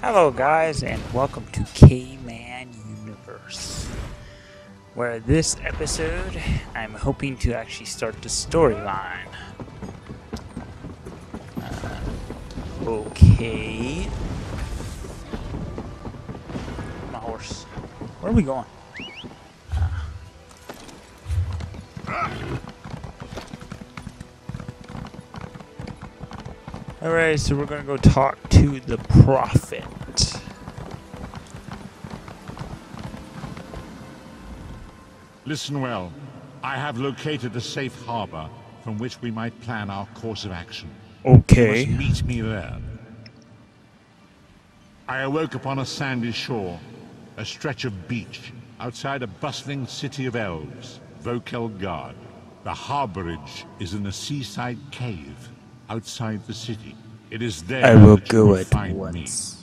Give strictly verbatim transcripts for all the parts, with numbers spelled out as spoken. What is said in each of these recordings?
Hello guys and welcome to K-Man Universe, where this episode I'm hoping to actually start the storyline. Uh, okay. My horse. Where are we going? Alright, so we're gonna go talk to the prophet. Listen well. I have located a safe harbor from which we might plan our course of action. Okay. You must meet me there. I awoke upon a sandy shore, a stretch of beach, outside a bustling city of elves, Vokelgard. The harborage is in a seaside cave outside the city. It is there I will that you go will at find once.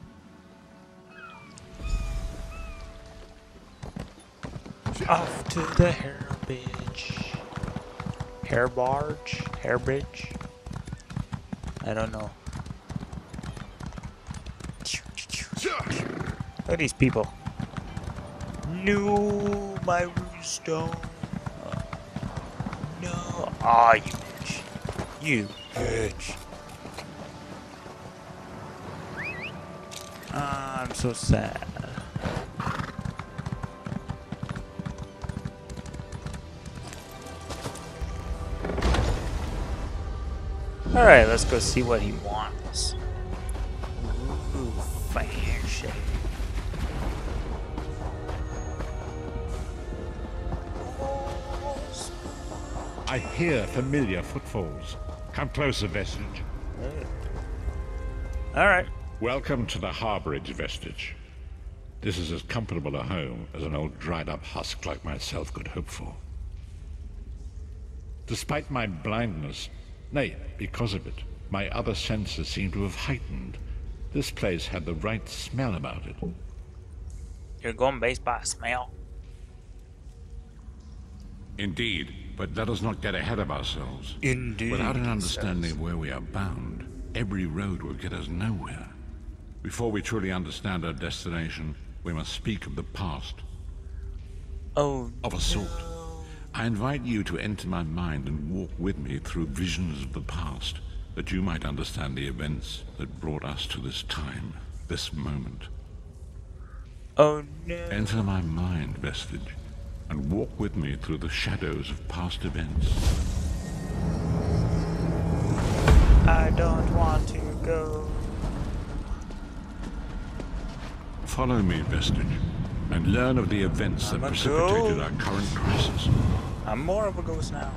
Off to the hairbridge. Hair barge? Hairbridge? I don't know. Look at these people. No, my rooster. No. Ah, you bitch. You bitch. Ah, I'm so sad. Alright, let's go see what he wants. Ooh, fancy. I hear familiar footfalls. Come closer, Vestige. Alright. Welcome to the harborage, Vestige. This is as comfortable a home as an old dried-up husk like myself could hope for. Despite my blindness, nay, because of it, my other senses seem to have heightened. This place had the right smell about it. You're going based by smell. Indeed, but let us not get ahead of ourselves. Indeed. Without an understanding of where we are bound, every road will get us nowhere. Before we truly understand our destination, we must speak of the past. Oh, Of a sort. I invite you to enter my mind and walk with me through visions of the past, that you might understand the events that brought us to this time, this moment. oh no. Enter my mind, Vestige, and walk with me through the shadows of past events. I don't want to go. Follow me, Vestige, and learn of the events that I'm a precipitated ghost. our current crisis. I'm more of a ghost now.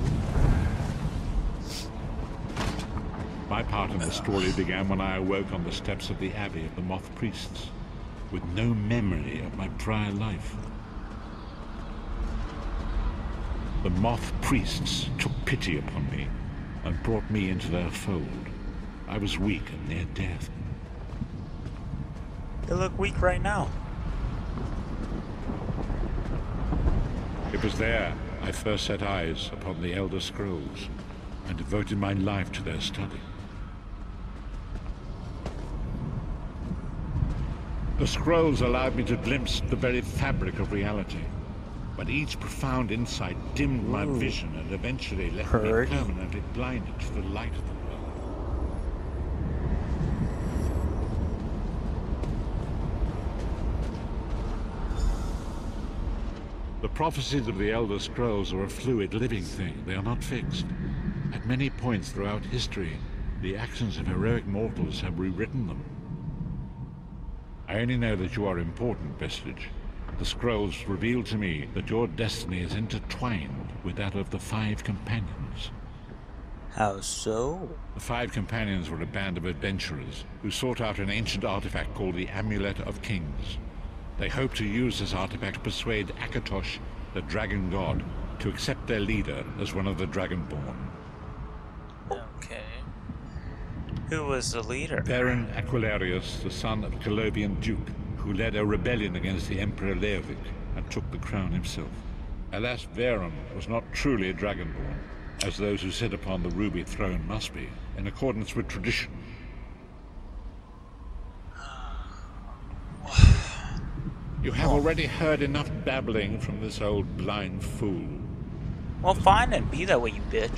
My part in the story began when I awoke on the steps of the Abbey of the Moth Priests, with no memory of my prior life. The Moth Priests took pity upon me and brought me into their fold. I was weak and near death. You look weak right now. It was there I first set eyes upon the Elder Scrolls and devoted my life to their study. The scrolls allowed me to glimpse the very fabric of reality, but each profound insight dimmed my Ooh. vision and eventually left Pretty. me permanently blinded to the light of the world. The prophecies of the Elder Scrolls are a fluid, living thing. They are not fixed. At many points throughout history, the actions of heroic mortals have rewritten them. I only know that you are important, Vestige. The scrolls reveal to me that your destiny is intertwined with that of the Five Companions. How so? The Five Companions were a band of adventurers who sought out an ancient artifact called the Amulet of Kings. They hoped to use this artifact to persuade Akatosh, the dragon god, to accept their leader as one of the Dragonborn. Okay. Who was the leader? Baron Aquilarius, the son of a Colovian duke, who led a rebellion against the Emperor Leovic and took the crown himself. Alas, Varen was not truly a Dragonborn, as those who sit upon the ruby throne must be, in accordance with tradition. You have Oh. already heard enough babbling from this old blind fool. Well, fine and be that way, you bitch.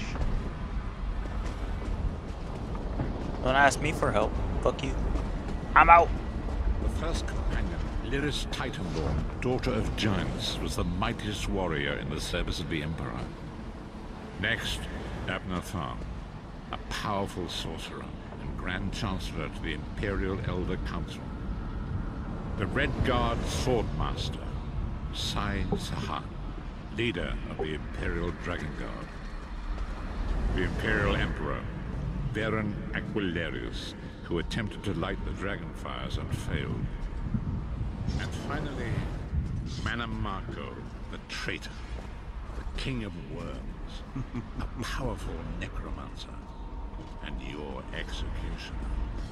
Don't ask me for help. Fuck you. I'm out. The first companion, Lyris Titanborn, daughter of giants, was the mightiest warrior in the service of the Emperor. Next, Abner Tharn, a powerful sorcerer and Grand Chancellor to the Imperial Elder Council. The Red Guard Swordmaster, Sai Sahan, leader of the Imperial Dragon Guard. The Imperial Emperor, Varen Aquilarius, who attempted to light the dragon fires and failed. And finally, Manamako, the traitor, the king of worms, a powerful necromancer, and your executioner.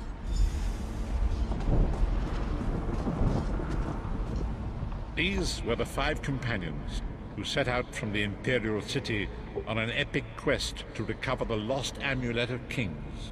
These were the five companions who set out from the Imperial City on an epic quest to recover the lost Amulet of Kings.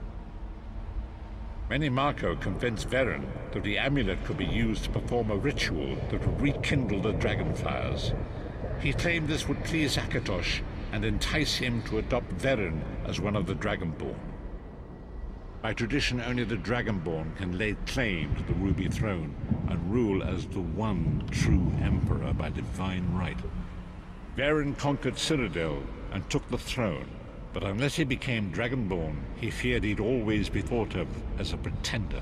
Manamako convinced Varen that the amulet could be used to perform a ritual that would rekindle the dragon fires. He claimed this would please Akatosh and entice him to adopt Varen as one of the Dragonborn. By tradition, only the Dragonborn can lay claim to the Ruby Throne and rule as the one true Emperor by divine right. Varen conquered Cyrodiil and took the throne, but unless he became Dragonborn, he feared he'd always be thought of as a pretender.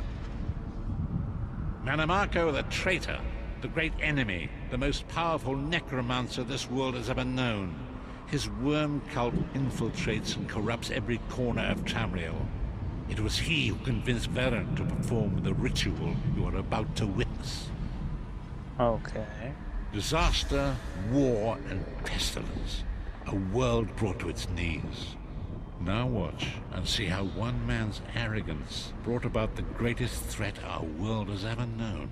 Manamako the traitor, the great enemy, the most powerful necromancer this world has ever known. His worm cult infiltrates and corrupts every corner of Tamriel. It was he who convinced Varen to perform the ritual you are about to witness. Okay. Disaster, war, and pestilence. A world brought to its knees. Now watch and see how one man's arrogance brought about the greatest threat our world has ever known.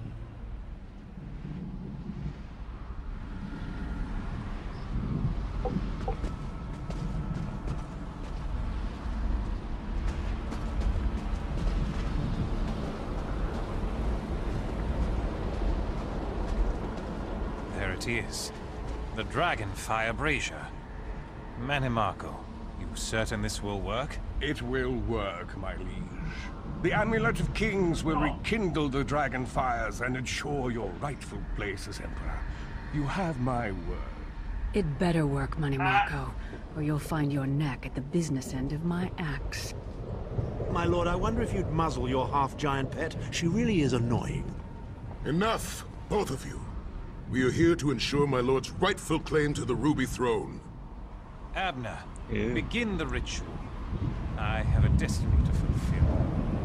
There it is. The Dragonfire Brazier. Manamako, you certain this will work? It will work, my liege. The Amulet of Kings will rekindle the dragon fires and ensure your rightful place as Emperor. You have my word. It better work, Manamako, or you'll find your neck at the business end of my axe. My lord, I wonder if you'd muzzle your half-giant pet. She really is annoying. Enough, both of you. We are here to ensure my lord's rightful claim to the Ruby Throne. Abner, Ew. begin the ritual. I have a destiny to fulfill.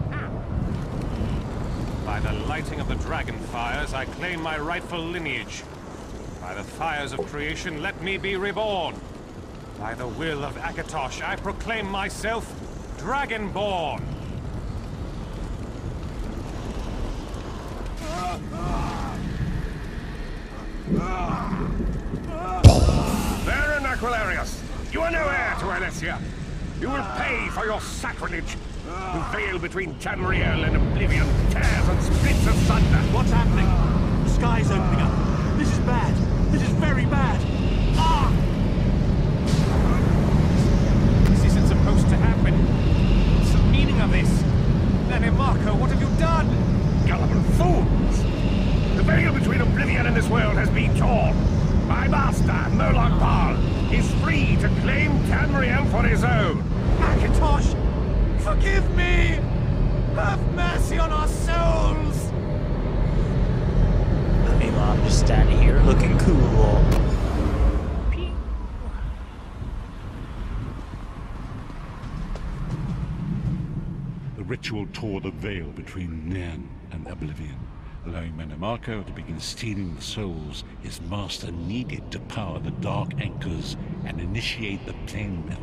By the lighting of the dragon fires, I claim my rightful lineage. By the fires of creation, let me be reborn. By the will of Akatosh, I proclaim myself Dragonborn. Varen Aquilarius, you are no heir to Alessia. You will pay for your sacrilege. The veil between Tamriel and Oblivion tears and splits asunder. What's happening? The sky's opening up. This is bad. This is very bad. Ah! This isn't supposed to happen. What's the meaning of this? Manamako, what have you done? Gullible fools! The veil between Oblivion and this world has been torn. My master, Murloc Bal, is free to claim Tamriel for his own. Akatosh, forgive me! Have mercy on our souls! Meanwhile, I'm just standing here looking cool. Pew. The ritual tore the veil between Nairn and Oblivion, allowing Manamako to begin stealing the souls his master needed to power the Dark Anchors and initiate the Plane Meld.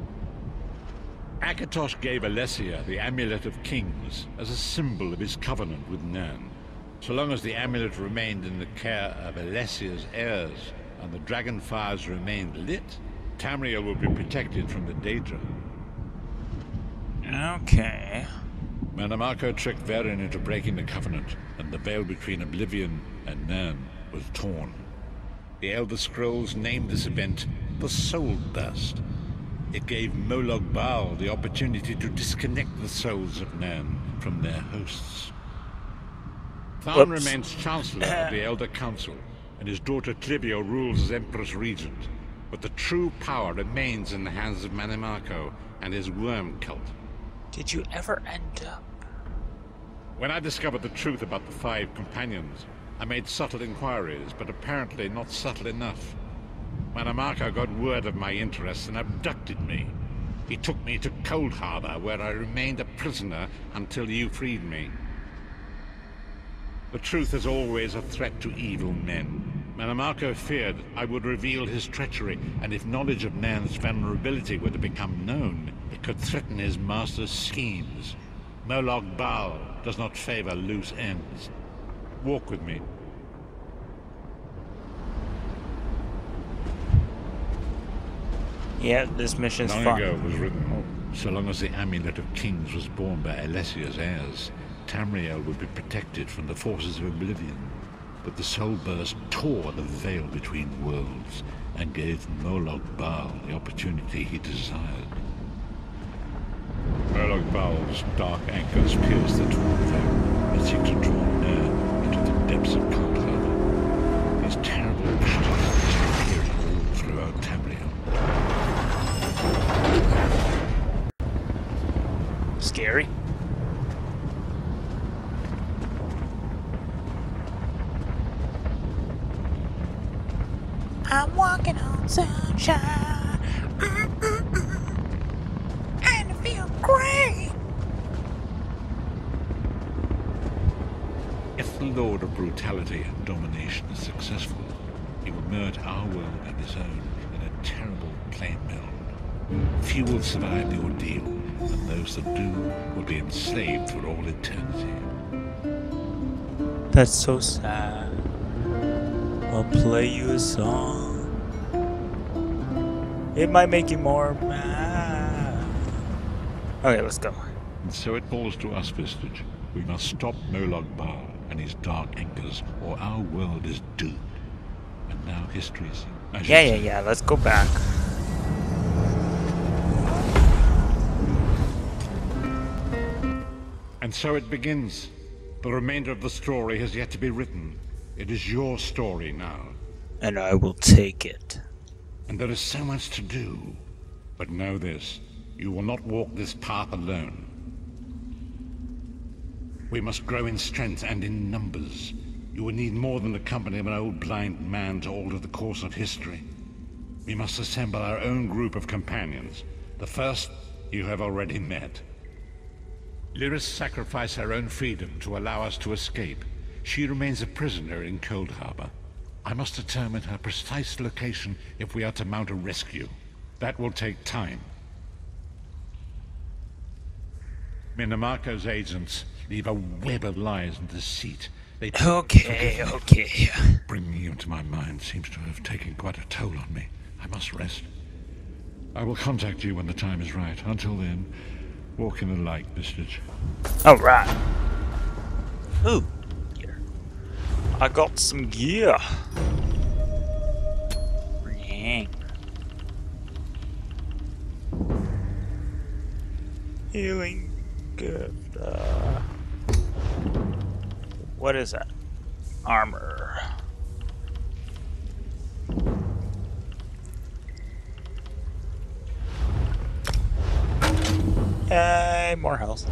Akatosh gave Alessia the Amulet of Kings as a symbol of his covenant with Nairn. So long as the amulet remained in the care of Alessia's heirs and the dragon fires remained lit, Tamriel would be protected from the Daedra. Okay. Manamako Manamako tricked Varen into breaking the Covenant, and the veil between Oblivion and Nan was torn. The Elder Scrolls named this event the Soul Burst. It gave Molag Bal the opportunity to disconnect the souls of Nan from their hosts. Tharn Whoops. remains Chancellor of the Elder Council, and his daughter Clivio rules as Empress Regent. But the true power remains in the hands of Manamako and his worm cult. Did you ever end up? When I discovered the truth about the Five Companions, I made subtle inquiries, but apparently not subtle enough. Manamako got word of my interests and abducted me. He took me to Cold Harbor, where I remained a prisoner until you freed me. The truth is always a threat to evil men. Manamako feared I would reveal his treachery, and if knowledge of Nan's vulnerability were to become known, it could threaten his master's schemes. Molag Bal does not favor loose ends. Walk with me. Yeah, this mission's Long fun. ago was written, so long as the Amulet of Kings was borne by Alessia's heirs, Tamriel would be protected from the forces of Oblivion. But the Soul Burst tore the veil between worlds and gave Molag Bal the opportunity he desired. Molag Bal's dark anchors pierce the torn veil and seek to draw Nan into the depths of Cold Harbor. These terrible battles are appearing all throughout Tamriel. Scary. I'm walking on sunshine, and I feel great. If the Lord of Brutality and Domination is successful, he will merge our world and his own in a terrible plane meld. Few will survive the ordeal, and those that do will be enslaved for all eternity. That's so sad. I'll play you a song. It might make you more mad. Okay, let's go. And so it falls to us, Vistage. We must stop Molag Bal and his dark anchors, or our world is doomed. And now history's... as you Yeah, yeah, say, yeah. Let's go back. And so it begins. The remainder of the story has yet to be written. It is your story now. And I will take it. And there is so much to do. But know this, you will not walk this path alone. We must grow in strength and in numbers. You will need more than the company of an old blind man to alter the course of history. We must assemble our own group of companions. The first you have already met. Lyris sacrificed her own freedom to allow us to escape. She remains a prisoner in Cold Harbor. I must determine her precise location if we are to mount a rescue. That will take time. Minamako's agents leave a web of lies and deceit. They Okay, okay. Bringing you into my mind seems to have taken quite a toll on me. I must rest. I will contact you when the time is right. Until then, walk in the light, Vistage. Alright. Ooh, gear. I got some gear. Ring. Healing gift. Uh, what is that? Armor. Yay, more health.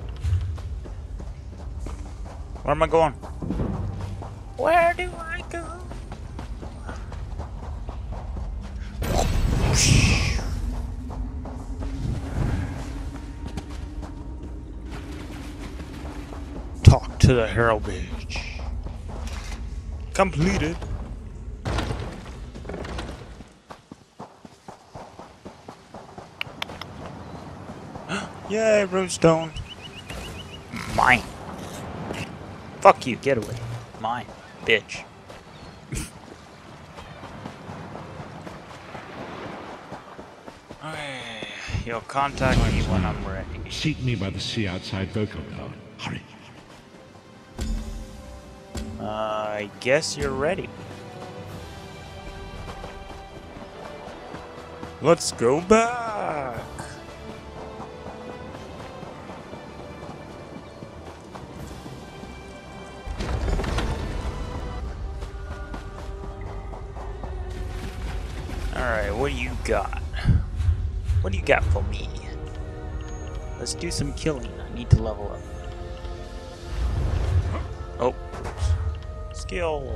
Where am I going? Where do I go? Talk to the Herald Page. Completed. Yay, Roadstone. Mine. Fuck you, get away. Mine, bitch. Okay. You'll contact me when I'm ready. Seek me by the sea outside Vocal Guard. Hurry. Uh, I guess you're ready. Let's go back. Alright, what do you got? What do you got for me? Let's do some killing. I need to level up. Oh. Skill.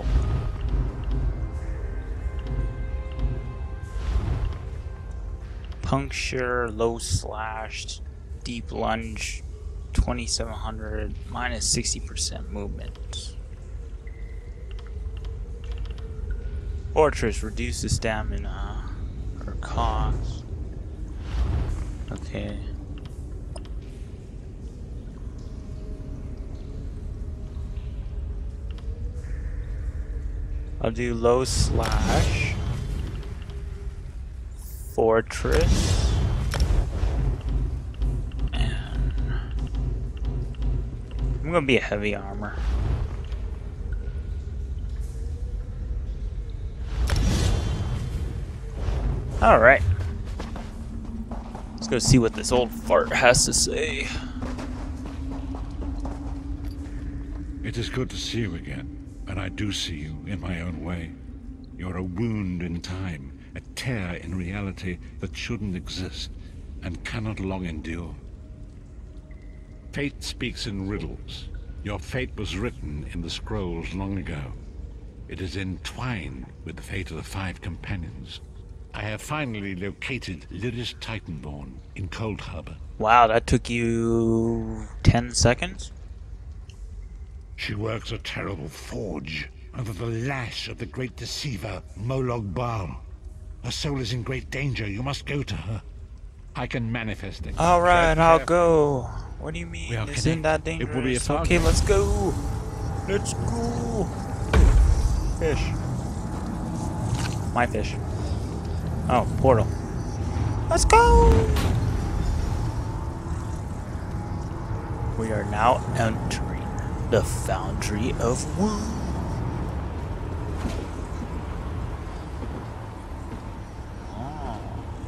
Puncture, low slash, deep lunge, twenty-seven hundred, minus sixty percent movement. Fortress, reduce the stamina or cost. Okay. I'll do low slash. Fortress. And I'm gonna be a heavy armor. Alright. Let's go see what this old fart has to say. It is good to see you again, and I do see you in my own way. You're a wound in time, a tear in reality that shouldn't exist and cannot long endure. Fate speaks in riddles. Your fate was written in the scrolls long ago. It is entwined with the fate of the Five Companions. I have finally located Lyris Titanborn in Cold Harbor. Wow, that took you ten seconds? She works a terrible forge under the lash of the great deceiver, Molag Bal. Her soul is in great danger. You must go to her. I can manifest it. Alright, I'll go. What do you mean? We are Isn't that connected. dangerous? It will be a target. Okay, let's go. Let's go. Fish. My fish. Oh, portal. Let's go! We are now entering the Foundry of Wu. Oh.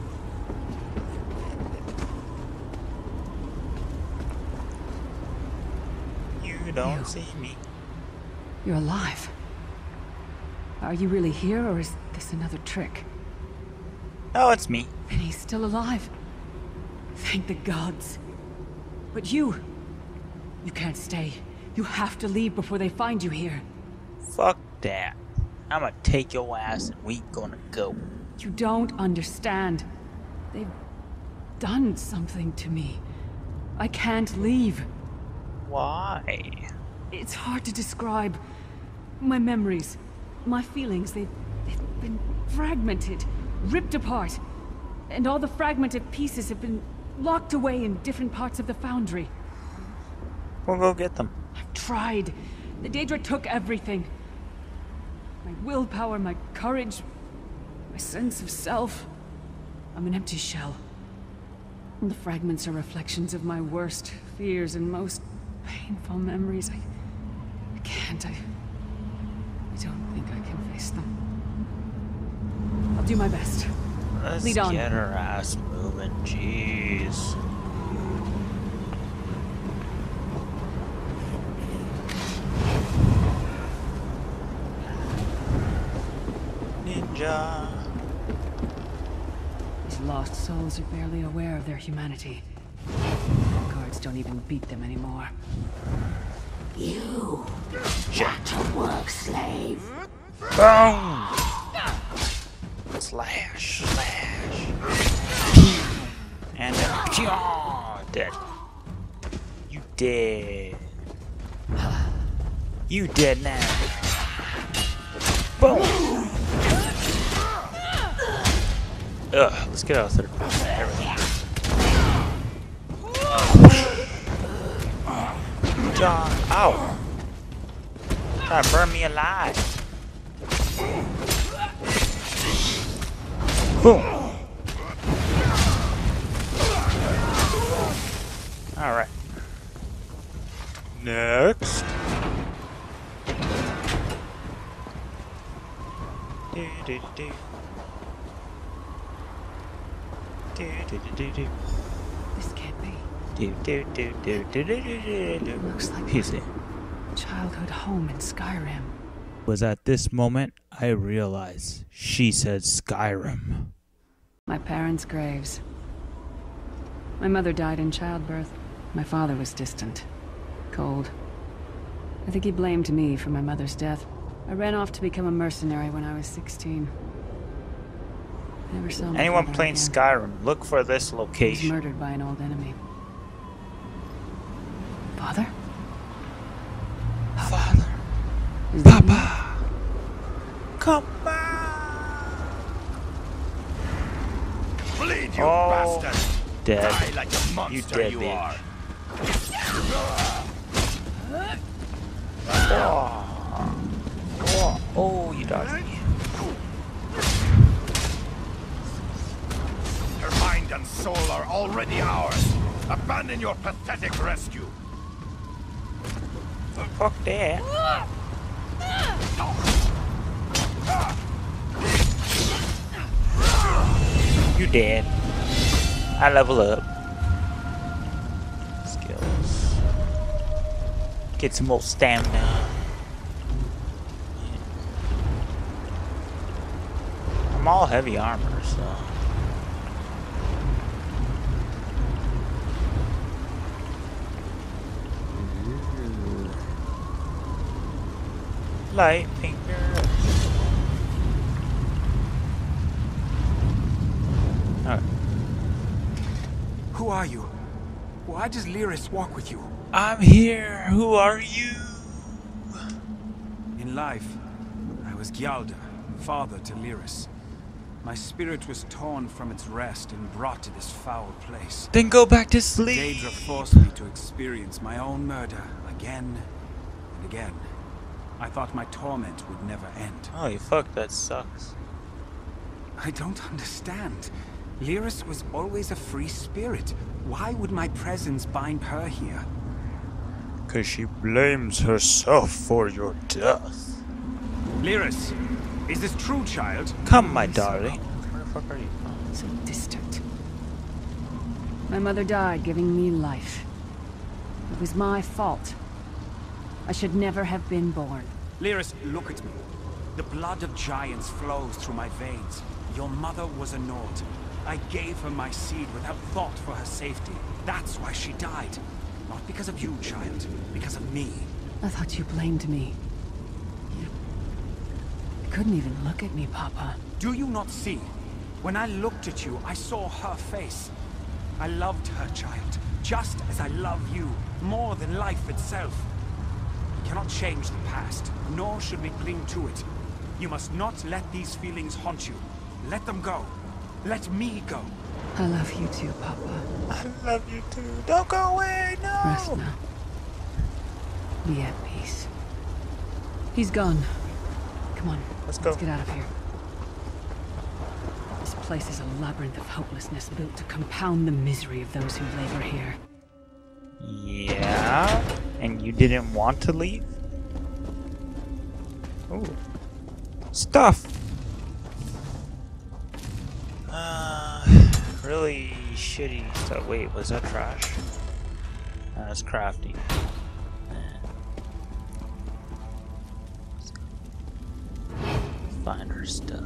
You don't You. see me. You're alive. Are you really here, or is this another trick? Oh, it's me. And he's still alive. Thank the gods. But you... You can't stay. You have to leave before they find you here. Fuck that. I'ma take your ass and we gonna go. You don't understand. They've done something to me. I can't leave. Why? It's hard to describe. My memories, my feelings, they've, they've been fragmented, ripped apart. And all the fragmented pieces have been locked away in different parts of the Foundry. We'll go get them. I've tried. The Daedra took everything. My willpower, my courage, my sense of self. I'm an empty shell. And the fragments are reflections of my worst fears and most painful memories. I, I can't. I, I don't think I can face them. I'll do my best. Let's Lead on. get her ass moving. Jeez. Ninja. These lost souls are barely aware of their humanity. The guards don't even beat them anymore. You, gentle work slave. Boom! Slash, slash. And then, oh, dead. You dead. You dead now. Boom! Ugh, let's get out of there. There we go. John, ow! Try to burn me alive. Boom! Alright. Next. Do, do, do. Do, do, do, do, do. This can't be. Do, do, do, do, do, do, do, do. Looks like He's it. childhood home in Skyrim. Was at this moment I realized she said Skyrim. My parents' graves. My mother died in childbirth. My father was distant. Cold. I think he blamed me for my mother's death. I ran off to become a mercenary when I was sixteen. I never saw my Anyone father playing again. Skyrim, look for this He was location. murdered by an old enemy. Father? Father. Is that you? Papa. Come back. Bleed, you Oh, bastard! dead. Die like a monster You dead, you bitch. are. Oh. Oh, oh, you dodged me. Your mind and soul are already ours. Abandon your pathetic rescue. Fuck that. You dead. I level up. Skills. Get some more stamina. I'm all heavy armor, so. Ooh. Light finger. Alright. Who are you? Why does Lyris walk with you? I'm here. Who are you? In life, I was Gialda, father to Lyris. My spirit was torn from its rest and brought to this foul place. Then go back to sleep. Daedra forced me to experience my own murder again and again. I thought my torment would never end. Holy fuck, that sucks. I don't understand. Lyris was always a free spirit. Why would my presence bind her here? Cause she blames herself for your death. Lyris, is this true, child? Come, my darling. Where the fuck are you? So distant. My mother died giving me life. It was my fault. I should never have been born. Lyris, look at me. The blood of giants flows through my veins. Your mother was a Nord. I gave her my seed without thought for her safety. That's why she died. Not because of you, child. Because of me. I thought you blamed me. You couldn't even look at me, Papa. Do you not see? When I looked at you, I saw her face. I loved her, child. Just as I love you. More than life itself. We cannot change the past, nor should we cling to it. You must not let these feelings haunt you. Let them go. Let me go. I love you too, Papa. I love you too. Don't go away, no. Rest now. Be at peace. He's gone. Come on. Let's go. Let's get out of here. This place is a labyrinth of hopelessness built to compound the misery of those who labor here. Yeah. And you didn't want to leave? Ooh. Stuff. Uh, really shitty stuff. Wait, was that trash? No, that's crafty. Find her stuff.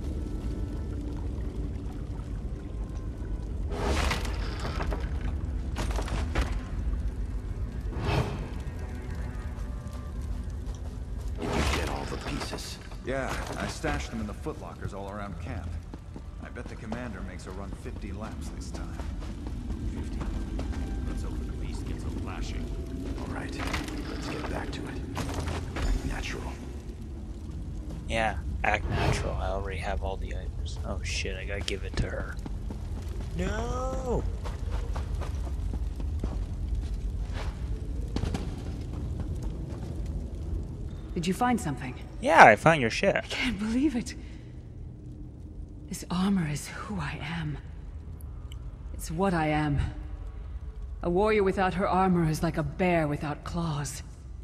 Did you get all the pieces? Yeah, I stashed them in the footlockers all around camp. I bet the commander makes her run fifty laps this time. fifty. Let's hope the beast gets a flashing. All right, let's get back to it. Act natural. Yeah, act natural. I already have all the items. Oh shit, I gotta give it to her. No! Did you find something? Yeah, I found your shit. I can't believe it. This armor is who I am. It's what I am. A warrior without her armor is like a bear without claws.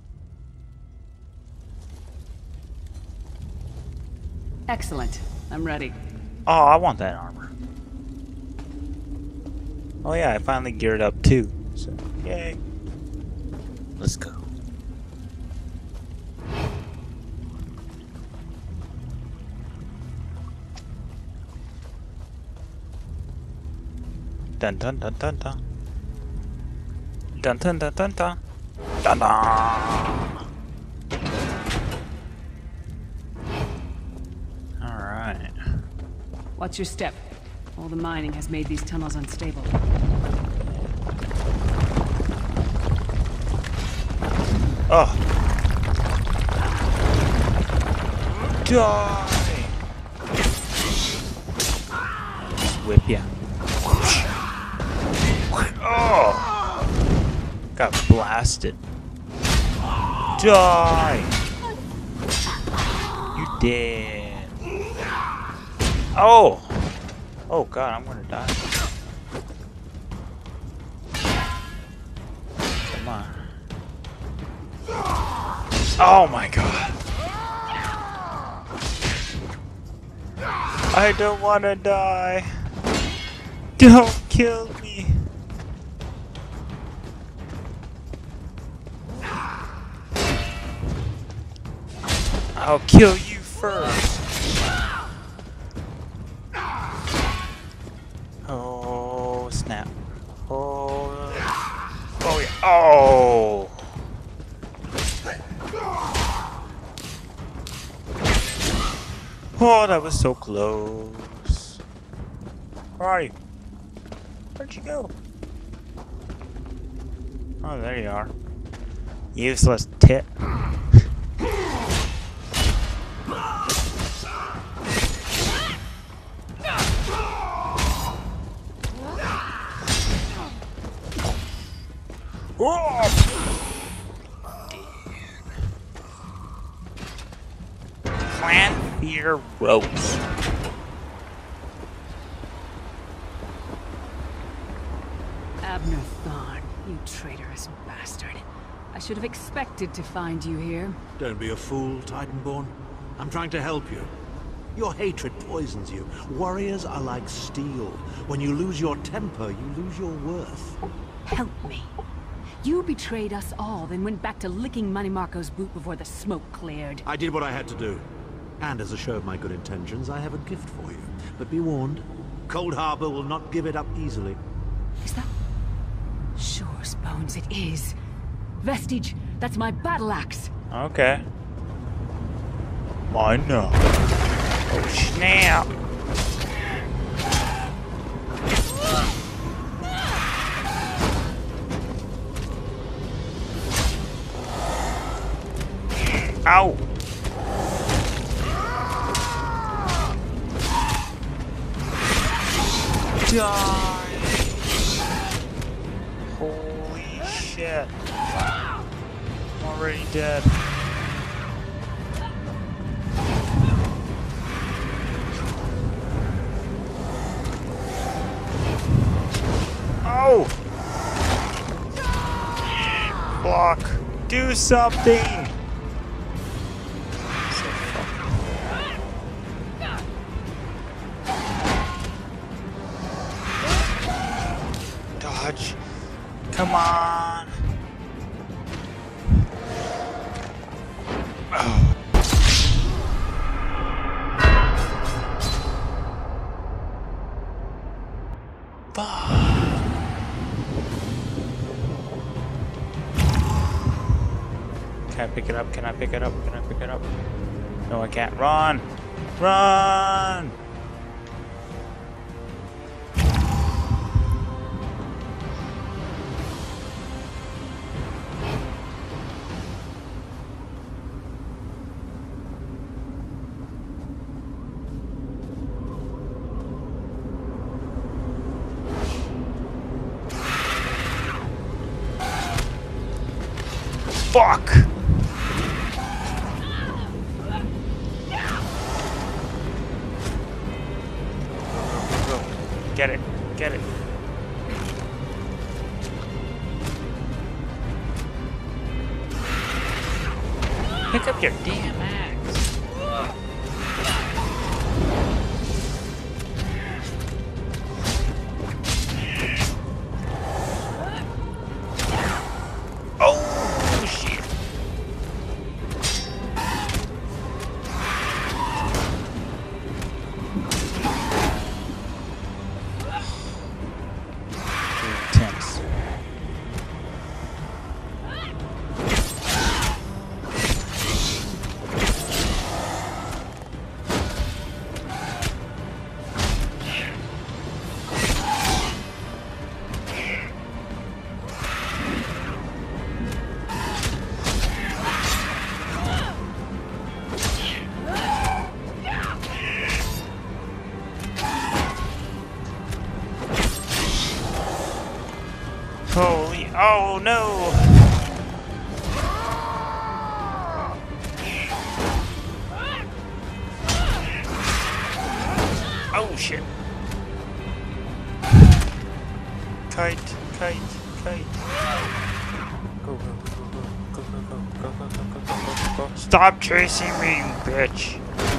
Excellent. I'm ready. Oh, I want that armor. Oh yeah, I finally geared up too. So, yay. Let's go. Dun dun dun dun dun. Dun dun dun dun dun. Dun dun. Alright. Watch your step. All the mining has made these tunnels unstable. Oh. Die! Just whip ya. Oh! Got blasted. Die! You dead. Oh! Oh god, I'm gonna die. Come on. Oh my god. I don't wanna die. Don't kill me. I'll kill you first. Oh snap. Oh. Oh yeah. Oh. Oh, that was so close. Where are you? Where'd you go? Oh, there you are. Useless tit. Clannfear Rose. Abner Thorn, you traitorous bastard. I should have expected to find you here. Don't be a fool, Titanborn. I'm trying to help you. Your hatred poisons you. Warriors are like steel. When you lose your temper, you lose your worth. Help me. You betrayed us all, then went back to licking Money Marco's boot before the smoke cleared. I did what I had to do. And as a show of my good intentions, I have a gift for you. But be warned, Cold Harbor will not give it up easily. Is that... Shore's bones, it is. Vestige, that's my battle axe. Okay. Mine now. Oh snap. Ow! Die! Holy shit. I'm already dead. Oh! Block. Do something! Dodge. Come on. Oh. Fuck. Can I pick it up? Can I pick it up? Can I pick it up? No, I can't. Run! Run! Fuck! Go. Get it. Get it. Pick up your damn axe. Oh, shit. Intense. Holy, oh no! Oh shit! Kite, kite, kite. Go, go, go, go, go, go, go, go, go, go, go, go, go, go. Stop chasing me, you bitch!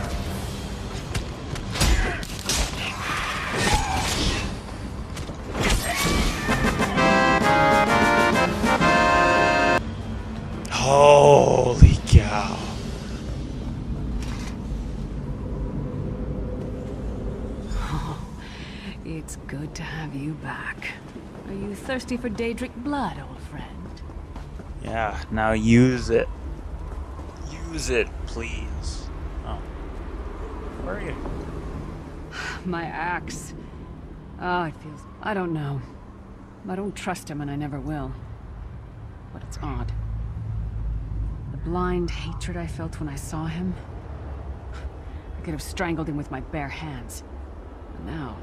Holy cow. Oh, it's good to have you back. Are you thirsty for Daedric blood, old friend? Yeah, now use it. Use it, please. Oh. Where are you? My axe. Oh, it feels... I don't know. I don't trust him and I never will. But it's odd. The blind hatred I felt when I saw him. I could have strangled him with my bare hands. But now...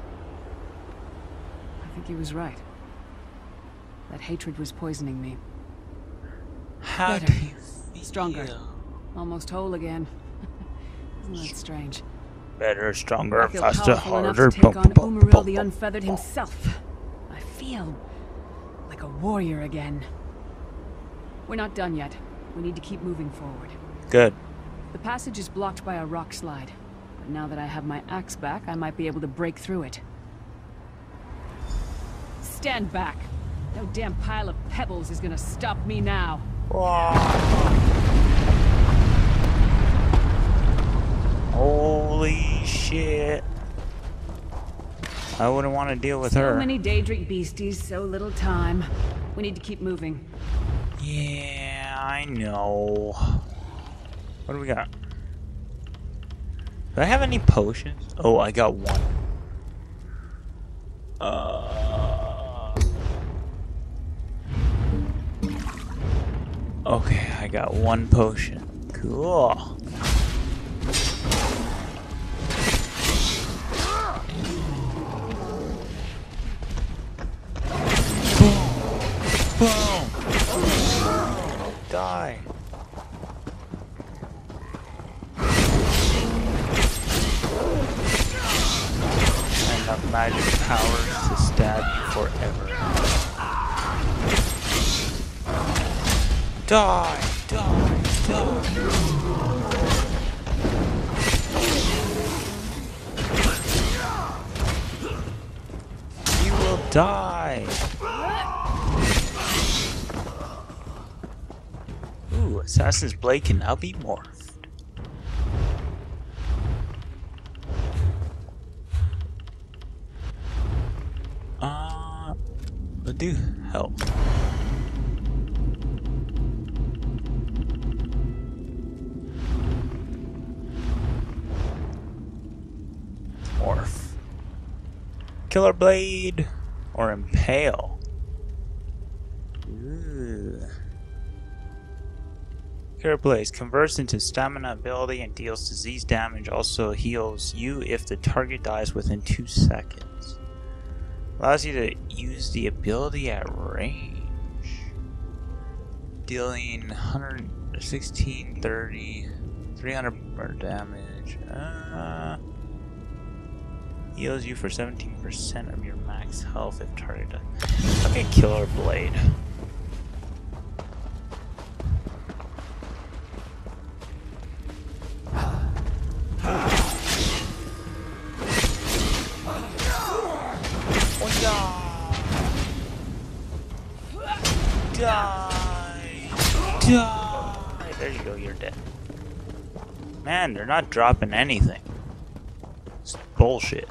I think he was right. That hatred was poisoning me. How Better. do you feel? Stronger. Almost whole again. Isn't that strange? Better, stronger, I feel faster, powerful enough harder. to take on Bum, bum, Umaril bum, the bum. Unfeathered himself. I feel like a warrior again. We're not done yet. We need to keep moving forward. Good. The passage is blocked by a rock slide. But now that I have my axe back, I might be able to break through it. Stand back. No damn pile of pebbles is gonna stop me now. Holy shit. I wouldn't want to deal with So her. many Daedric beasties, so little time. We need to keep moving. Yeah, I know. What do we got? Do I have any potions? Oh, I got one. Uh... Okay, I got one potion. Cool. Boom! Die! And have magic powers to stab you forever. Die! Die! Die! You will die! Ooh, Assassin's Blade can now be morphed. Uh, but do help. Morph. Killer Blade or Impale. Ooh. Killer Blaze converts into stamina ability and deals disease damage. Also heals you if the target dies within two seconds. Allows you to use the ability at range. Dealing one hundred sixteen, thirty, three hundred more damage. Uh, heals you for seventeen percent of your max health if target dies. Okay, Killer Blade. Die! There you go, you're dead. Man, they're not dropping anything. It's bullshit.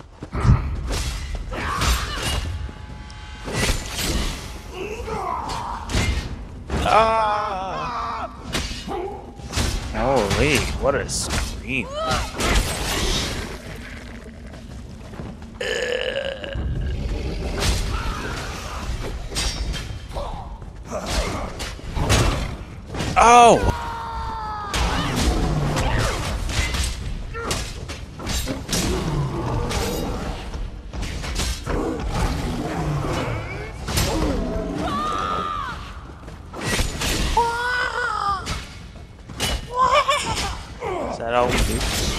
Ah! Holy, what a scream. Oh! Is that all we do?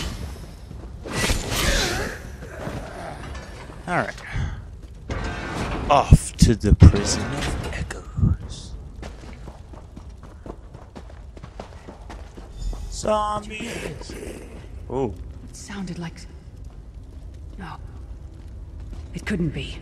Alright. Off to the prison of echoes. Zombies! Oh. It sounded like... No. It couldn't be.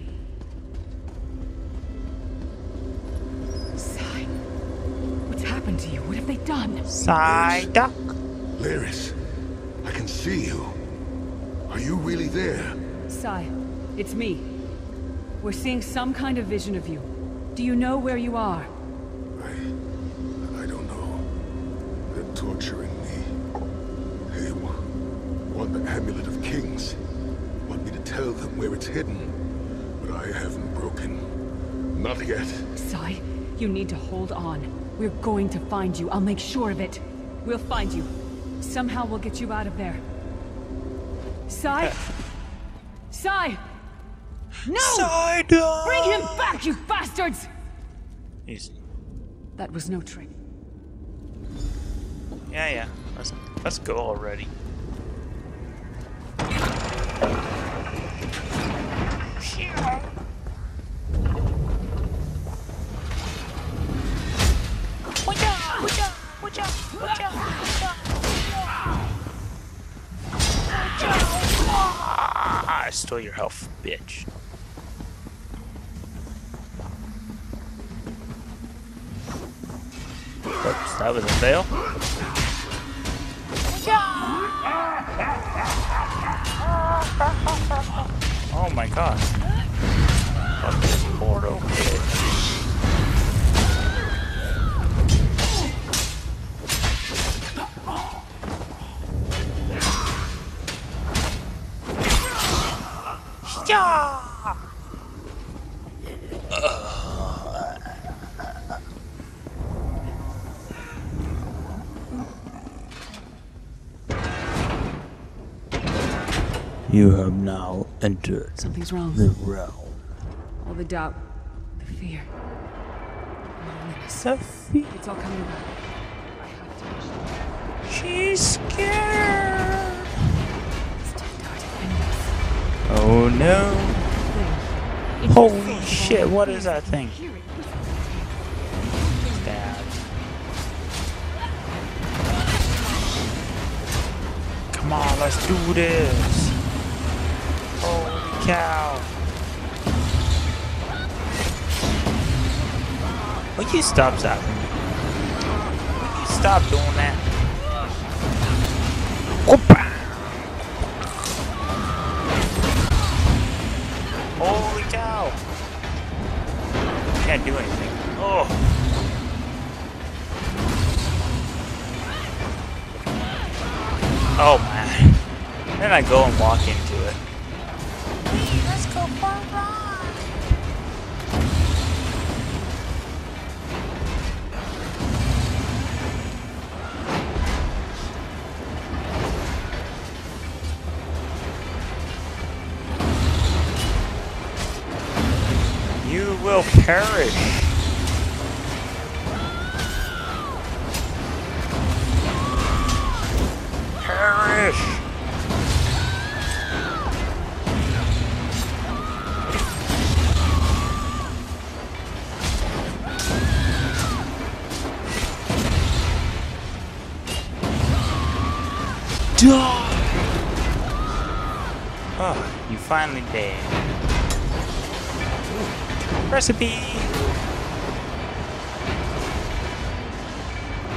Sai. What's happened to you? What have they done? Psyduck! Laris, I can see you. Are you really there? Sai, it's me. We're seeing some kind of vision of you. Do you know where you are? I... I don't know. They're torturing me. They wa- want the Amulet of Kings. Want me to tell them where it's hidden. But I haven't broken. Not yet. Sai, you need to hold on. We're going to find you. I'll make sure of it. We'll find you. Somehow we'll get you out of there. Sai? Sai! No! Psyduck! Bring him back, you bastards! Easy. That was no trick. Yeah, yeah. Let's let's go already. Ah, I stole your health, bitch. Oops, that was a fail. Oh my god. Fuck this Porto bitch. Yeah. You have now entered Something's wrong. the realm. All the doubt, the fear, loneliness. The fear. It's all coming back. I have to push it. She's scared. It's too dark to end this. Oh no. Thing. It's the Holy source of shit, all the what fear. is that thing? Hear it. Stab. Come on, let's do this. Holy cow. Will you stop zapping me? Will you stop doing that? Whoopa! Holy cow. Can't do anything. Oh. Oh man. Then I go and walk into it. Let's go for a ride. You will perish. Perish. Die! Oh, you finally dead. Recipe!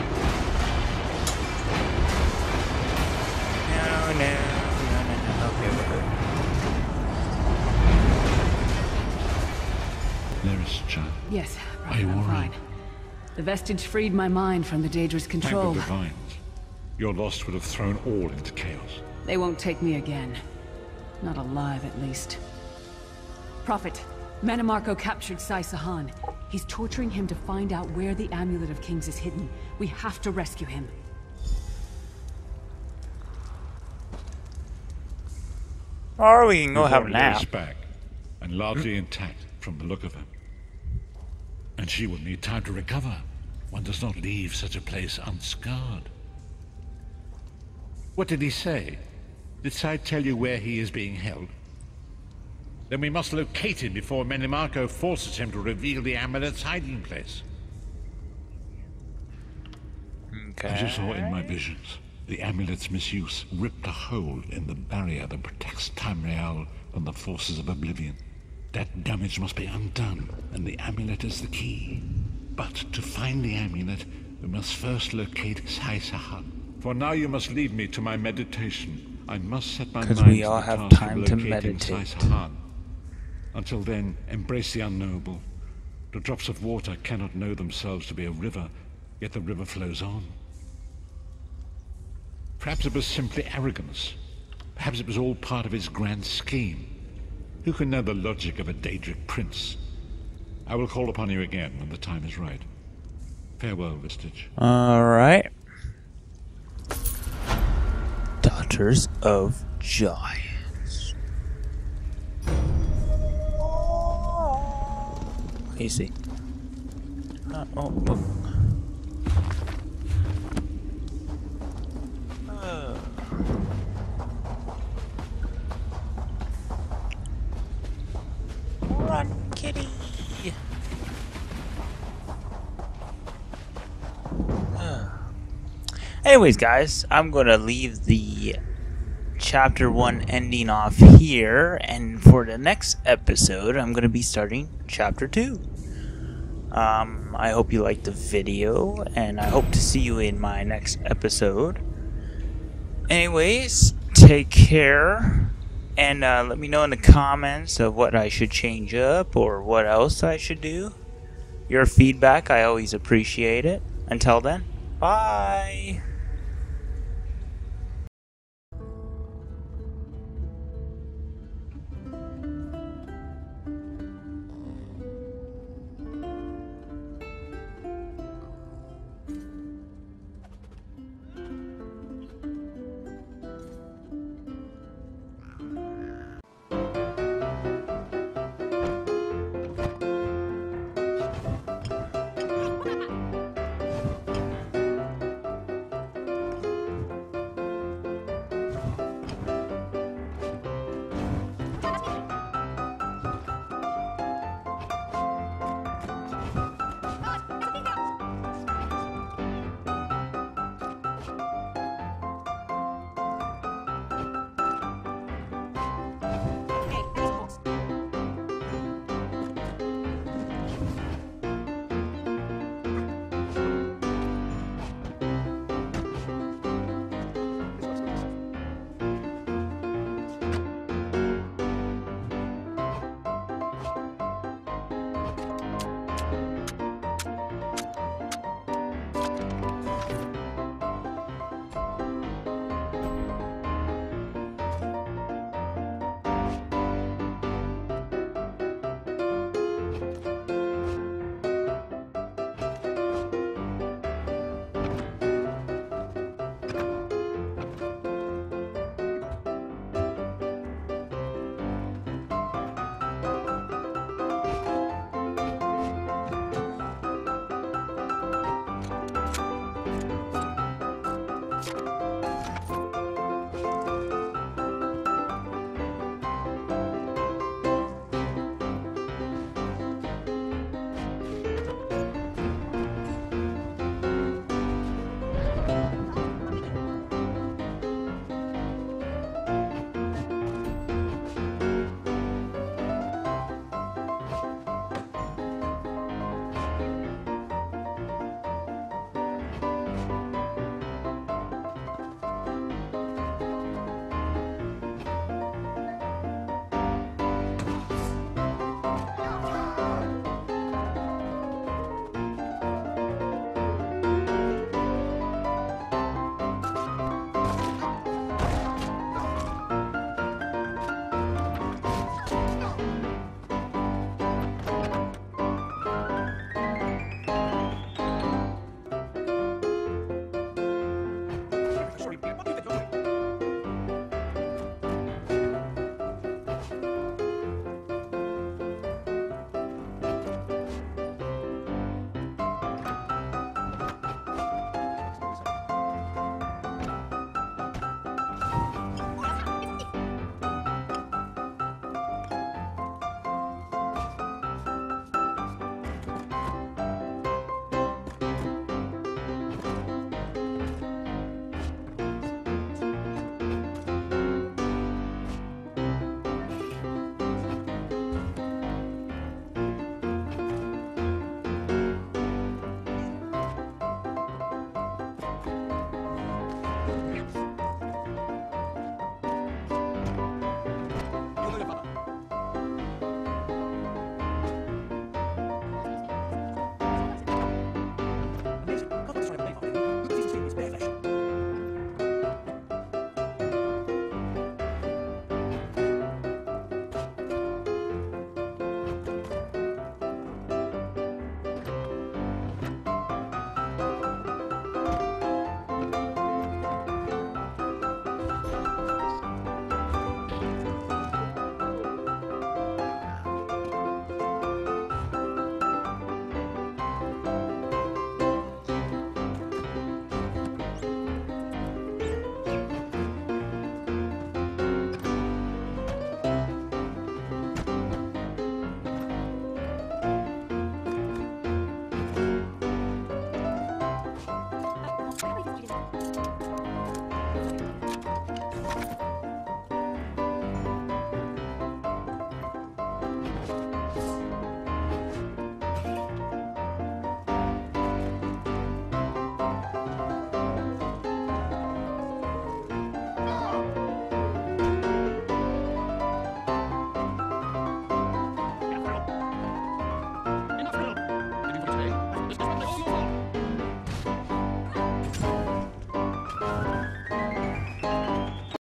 The vestige freed my mind from the Daedra's control. Thank the Divines. Your loss would have thrown all into chaos. They won't take me again. Not alive, at least. Prophet, Mannimarco captured Sai Sahan. He's torturing him to find out where the Amulet of Kings is hidden. We have to rescue him. Or we can go have a Yvonne nap. is back, and largely intact from the look of her. And she will need time to recover. One does not leave such a place unscarred. What did he say? Did Sai tell you where he is being held? Then we must locate him before Mannimarco forces him to reveal the amulet's hiding place. Okay. As you saw in my visions, the amulet's misuse ripped a hole in the barrier that protects Tamriel from the forces of oblivion. That damage must be undone, and the amulet is the key. But to find the amulet, we must first locate Sai Sahan. For now you must leave me to my meditation. I must set my mind Because we to all the have task time of to locating Sai meditate. Sahan. Until then, embrace the unknowable. The drops of water cannot know themselves to be a river, yet the river flows on. Perhaps it was simply arrogance. Perhaps it was all part of his grand scheme. Who can know the logic of a Daedric prince? I will call upon you again when the time is right. Farewell, Vestige. Alright. Daughters of Giants. Easy. Uh, oh, oh. Uh. Run, kitty. Anyways, guys, I'm gonna leave the chapter one ending off here, and for the next episode, I'm gonna be starting chapter two. Um, I hope you liked the video, and I hope to see you in my next episode. Anyways, take care, and uh, let me know in the comments of what I should change up or what else I should do. Your feedback, I always appreciate it. Until then, bye!